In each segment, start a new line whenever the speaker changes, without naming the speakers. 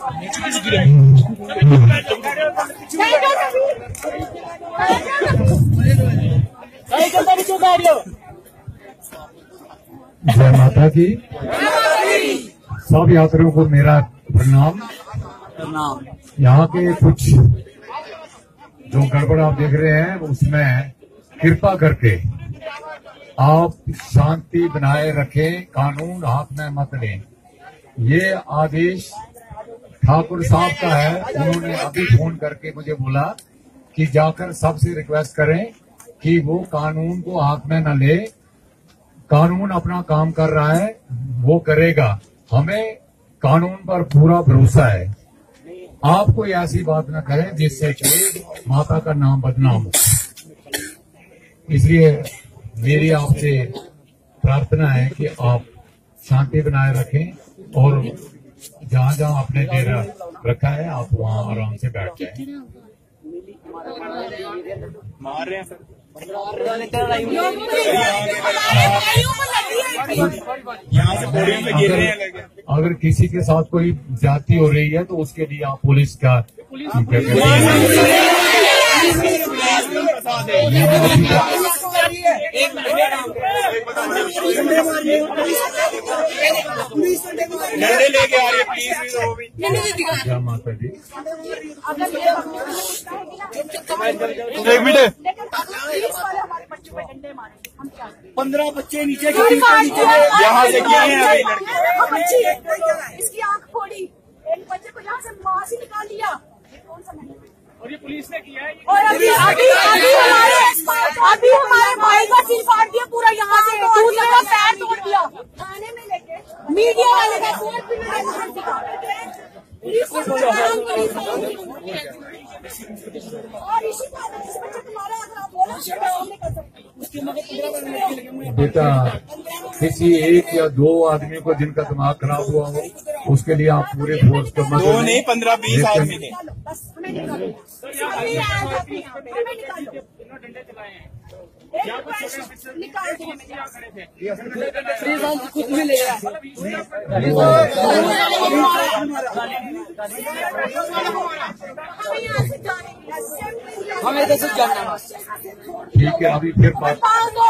जय माता की। सब यात्रियों को मेरा प्रणाम। यहाँ के कुछ जो गड़बड़ आप देख रहे हैं उसमें कृपा करके आप शांति बनाए रखें, कानून हाथ में मत लें। ये आदेश ठाकुर साहब का है। उन्होंने अभी फोन करके मुझे बोला कि जाकर सबसे रिक्वेस्ट करें कि वो कानून को हाथ में न ले। कानून अपना काम कर रहा है, वो करेगा। हमें कानून पर पूरा भरोसा है। आप कोई ऐसी बात न करें जिससे कि माता का नाम बदनाम हो। इसलिए मेरी आपसे प्रार्थना है कि आप शांति बनाए रखें और जहाँ जहाँ आपने डेरा रखा है आप वहाँ आराम से बैठ जाएं।
मार रहे हैं सर। यहाँ से पोडियम पे गिर रहे हैं।
अगर किसी के साथ कोई ज्यादती हो रही है तो उसके लिए आप पुलिस का
डंडे लेके आ रही है प्लीज।
क्या माता जी
1 मिनट।
15 बच्चे नीचे
यहाँ से गिरे हैं लड़के।
इसकी आंख फोड़ी, एक बच्चे को यहाँ से मां से निकाल दिया।
और ये पुलिस ने किया है।
और अभी हमारे भाई का सिर फाड़ दिया पूरा, यहाँ से दूर लगा, पैर तोड़ दिया। थाने में लेके मीडिया वाले का फोन भी और इसी बात में बच्चे तुम्हारा अगर आप बोलो नहीं कर सकते।
बेटा किसी एक या दो आदमी को जिनका दिमाग खराब हुआ हो उसके लिए आप पूरे फोर्स को मत।
2 नहीं 15-20 आदमी थे।
डंडे चलाए हैं।
निकाल
कुछ भी ले रहा हमें तो सब जानना।
ठीक है अभी फिर बात।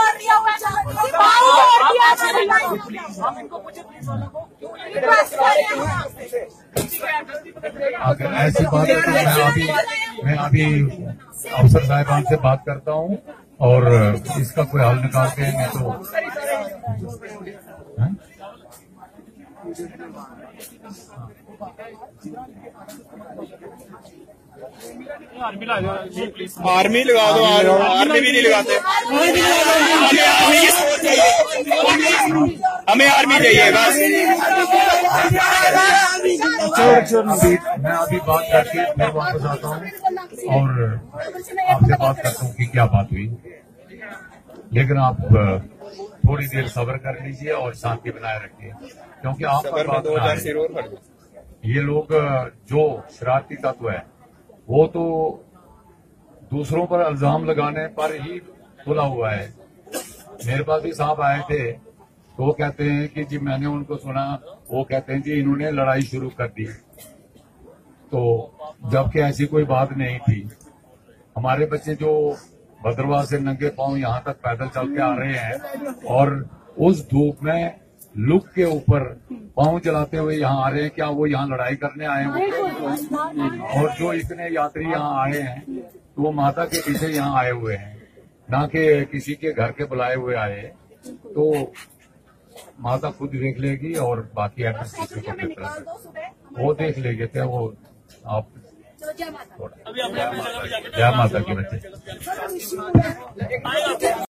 अगर ऐसी बात है तो मैं अभी अफसर साहिबान से बात करता हूँ और इसका कोई हल निकालते हैं। नहीं तो
आर्मी लगा दो। आर्मी भी नहीं लगाते। हमें आर्मी चाहिए बस।
मैं अभी बात करके फिर वापस आता हूँ और आपसे बात करता हूँ कि क्या बात हुई। लेकिन आप थोड़ी देर सब्र कर लीजिए और शांति बनाए रखिए क्योंकि आप ये लोग जो शरारती तत्व है वो तो दूसरों पर इल्जाम लगाने पर ही खुला हुआ है। मेरे पास भी साहब आए थे तो वो कहते हैं कि जी मैंने उनको सुना, वो कहते हैं जी इन्होंने लड़ाई शुरू कर दी। तो जबकि ऐसी कोई बात नहीं थी। हमारे बच्चे जो भद्रवाह से नंगे पांव यहाँ तक पैदल चल के आ रहे हैं और उस धूप में लुक के ऊपर पांव चलाते हुए यहाँ आ रहे हैं, क्या वो यहाँ लड़ाई करने आए हैं? और जो इतने यात्री यहाँ आए हैं तो वो माता के पीछे यहाँ आए हुए हैं, ना कि किसी के घर के बुलाए हुए आए। तो माता खुद देख लेगी और बाकी वो देख लेंगे। क्या वो आप जय माता की बच्चे।